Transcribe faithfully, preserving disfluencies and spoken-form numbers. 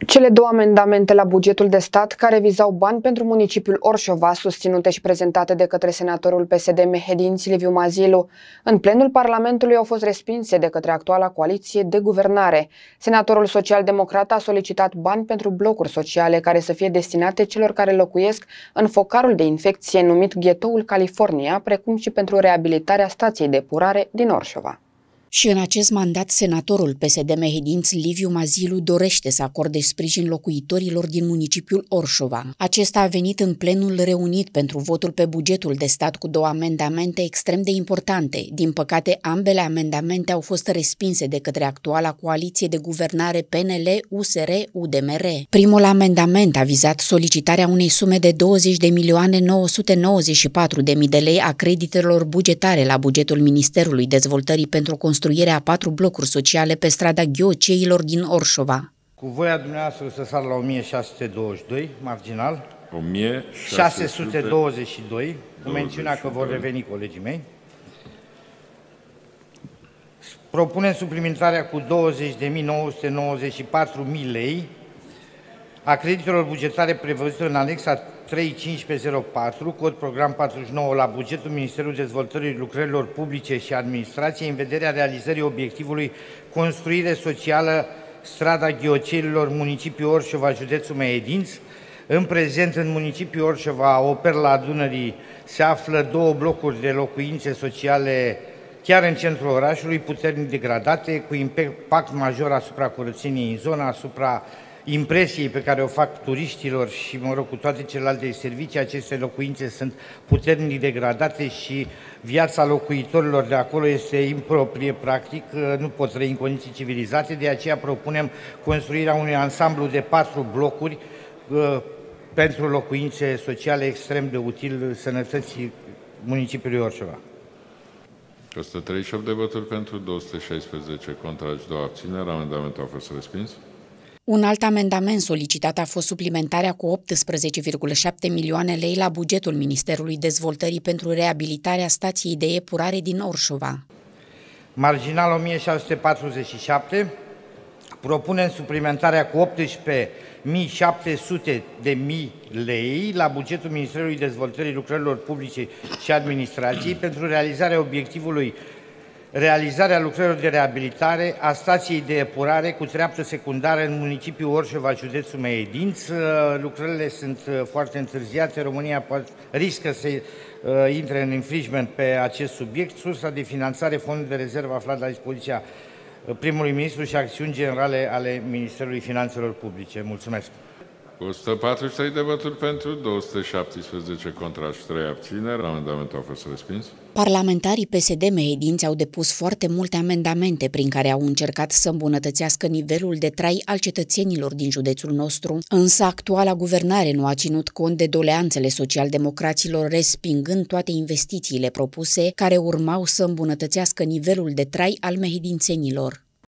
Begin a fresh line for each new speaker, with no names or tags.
Cele două amendamente la bugetul de stat care vizau bani pentru municipiul Orșova, susținute și prezentate de către senatorul P S D Mehedinți Liviu Mazilu, în plenul Parlamentului au fost respinse de către actuala coaliție de guvernare. Senatorul social-democrat a solicitat bani pentru blocuri sociale care să fie destinate celor care locuiesc în focarul de infecție numit Ghetoul California, precum și pentru reabilitarea stației de epurare din Orșova.
Și în acest mandat, senatorul P S D Mehedinți Liviu Mazilu dorește să acorde sprijin locuitorilor din municipiul Orșova. Acesta a venit în plenul reunit pentru votul pe bugetul de stat cu două amendamente extrem de importante. Din păcate, ambele amendamente au fost respinse de către actuala coaliție de guvernare P N L U S R U D M R. Primul amendament a vizat solicitarea unei sume de douăzeci de milioane nouă sute nouăzeci și patru de mii de lei a creditelor bugetare la bugetul Ministerului Dezvoltării pentru construcție construirea a patru blocuri sociale pe strada Ghioceilor din Orșova.
Cu voia dumneavoastră să sar la o mie șase sute douăzeci și doi, marginal,
o mie
șase sute douăzeci și doi, cu mențiunea că vor reveni colegii mei. Propunem suplimentarea cu douăzeci de mii nouă sute nouăzeci și patru de lei a creditelor bugetare prevăzute în anexa trei cinci cinci zero patru, cod program patruzeci și nouă, la bugetul Ministerului Dezvoltării Lucrărilor Publice și Administrației, în vederea realizării obiectivului construire socială strada Ghioceilor, municipiul Orșova, județul Mehedinți. În prezent, în municipiul Orșova, o perlă a Dunării, se află două blocuri de locuințe sociale chiar în centrul orașului, puternic degradate, cu impact major asupra curățeniei în zonă, asupra impresiei pe care o fac turiștilor și, mă rog, cu toate celelalte servicii. Aceste locuințe sunt puternic degradate și viața locuitorilor de acolo este improprie, practic, nu pot trăi în condiții civilizate. De aceea propunem construirea unui ansamblu de patru blocuri uh, pentru locuințe sociale extrem de util sănătății municipiului Orșova.
o sută treizeci și opt de voturi pentru, două sute șaisprezece contra și două abțineri. Amendamentul a fost respins.
Un alt amendament solicitat a fost suplimentarea cu optsprezece virgulă șapte milioane lei la bugetul Ministerului Dezvoltării pentru reabilitarea stației de epurare din Orșova.
Marginal o mie șase sute patruzeci și șapte, propunem suplimentarea cu optsprezece mii șapte sute de lei la bugetul Ministerului Dezvoltării Lucrărilor Publice și Administrației pentru realizarea obiectivului realizarea lucrărilor de reabilitare a stației de epurare cu treaptă secundară în municipiul Orșova, județul Mehedinți. Lucrările sunt foarte întârziate, România poate, riscă să uh, intre în infringement pe acest subiect. Sursa de finanțare, fondul de rezervă aflat la dispoziția primului ministru și acțiuni generale ale Ministerului Finanțelor Publice. Mulțumesc!
o sută patruzeci și trei de voturi pentru, două sute șaptesprezece contra și trei abțineri. Amendamentul a fost respins.
Parlamentarii P S D Mehedinți au depus foarte multe amendamente prin care au încercat să îmbunătățească nivelul de trai al cetățenilor din județul nostru, însă actuala guvernare nu a ținut cont de doleanțele social-democraților, respingând toate investițiile propuse care urmau să îmbunătățească nivelul de trai al mehedințenilor.